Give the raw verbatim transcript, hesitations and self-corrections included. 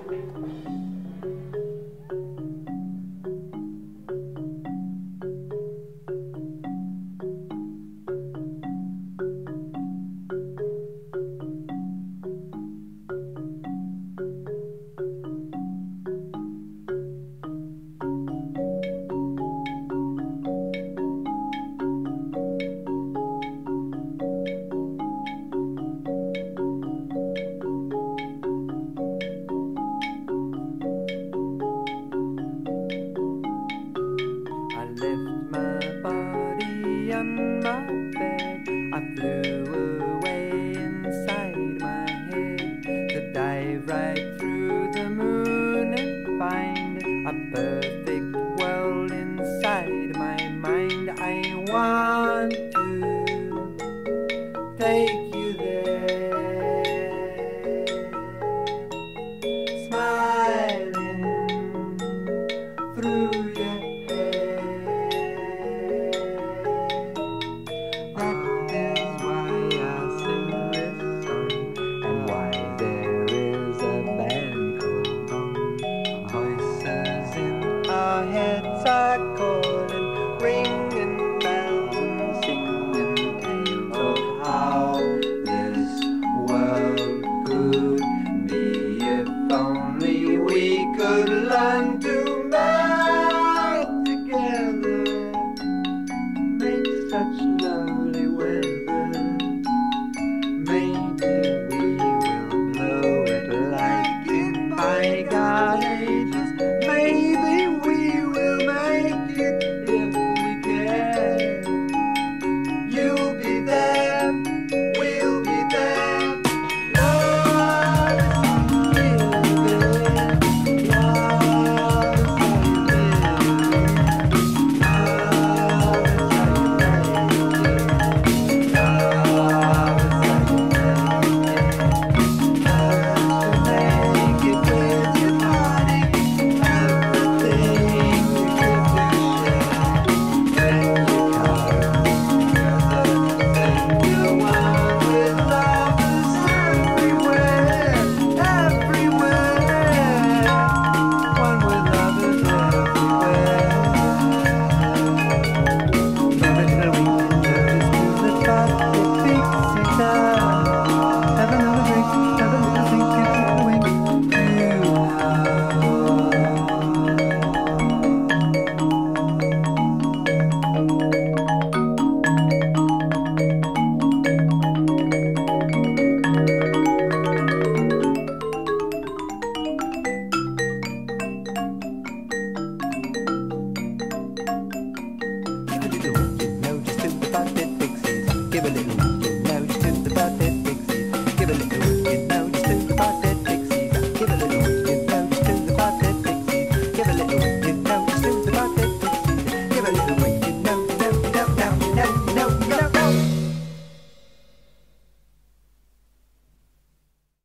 On my bed, I flew away inside my head to dive right through the moon and find a perfect world inside my mind. I want to take you there, smiling through your our heads are calling, ringing bells and singing tales of how this world could be if only we could learn to melt together, make such lovely weather. Maybe we will blow it like in bygone